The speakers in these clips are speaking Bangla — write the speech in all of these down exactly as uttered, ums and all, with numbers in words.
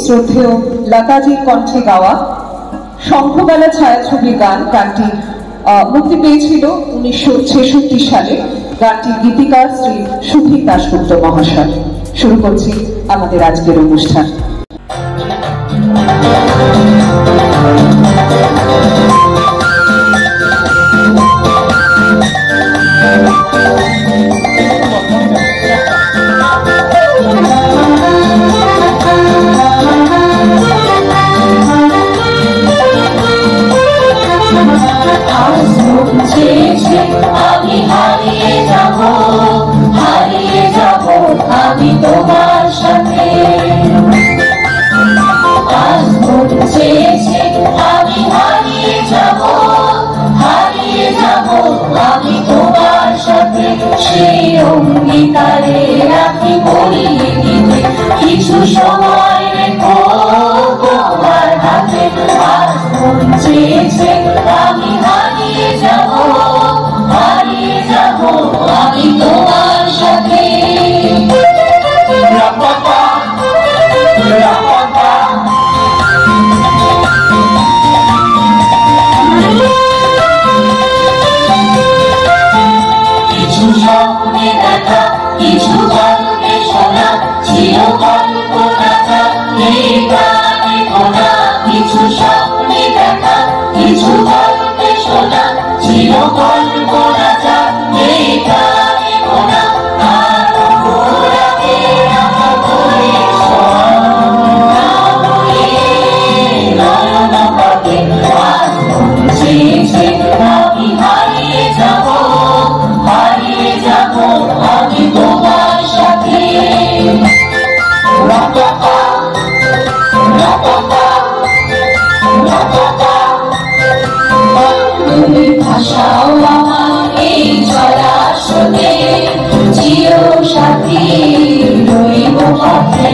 শ্রদ্ধেয় লতাজির কণ্ঠে গাওয়া শঙ্খবেলা ছায়াছবি গান। গানটি মুক্তি পেয়েছিল উনিশশো ছেষট্টি সালে। গানটির গীতিকার শ্রী সুধীর দাশগুপ্ত মহাশয়। শুরু করছি আমাদের আজকের অনুষ্ঠান। আমি হারিয়ে যাব, হারিয়ে যাব আমি তোমার সাথে। আজ মন চেয়েছে আমি হারিয়ে যাব, হারিয়ে যাব আমি তোমার সাথে। সেই অঙ্গীকারে রাখি পরিয়ে দিতে কিছু সময় রেখো তোমার হাতে। আজ মন চেয়েছে আমি হারিয়ে যাব, হারিয়ে যাব আমি তোমার সাথে। কিছু স্বপ্নে দেখা, কিছু গল্পে শোনা, চির কল্পনা এই গানে গোনা। কিছু স্বপ্নে দেখা, কিছু গল্পে শোনা, চির কল্পনা এই গানে গোনা। আরো গোড়াকে আমার বলে নয়ন পথে। আজ মন চেয়েছে আমি হারিয়ে যাব, হারিয়ে যাব আমি তোমার সাথে। তুমি ভাষাও আমার এই চলার স্রোতে, চির সাথী রইব পথে।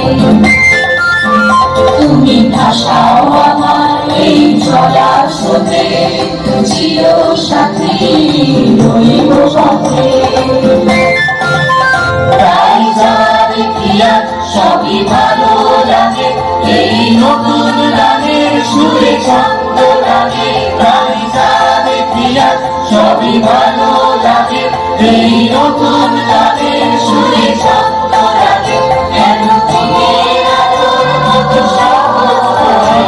তুমি ভাষাও আমার এই চলার স্রোতে, চির সাথী রইব পথে। তাই যা দেখি আজ সবই ভালো লাগে, এই নতুন গানের সুরে ছন্দ লাগে। তাই যা দেখি আজ সবই ভালো লাগে, এই নতুন গানের সুরে ছন্দ লাগে। কেন দিনের আলোর মতো সহজ করে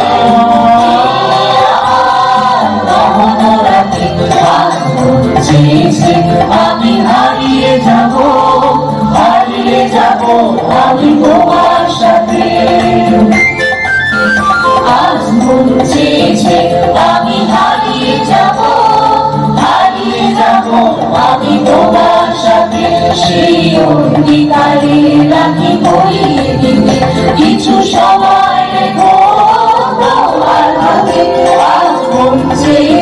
আমার দহন রাখে। আজ মন চেয়েছে আমি হারিয়ে যাব, হারিয়ে যাব আমি তোমার সাথে। আজ মন চেয়েছে আমি হারিয়ে যাব, হারিয়ে যাব আমি তোমার সাথে। সেই অঙ্গীকারে রাখি পরিয়ে দিতে কিছু সময় রেখো তোমার হাতে। আজ মন চেয়েছে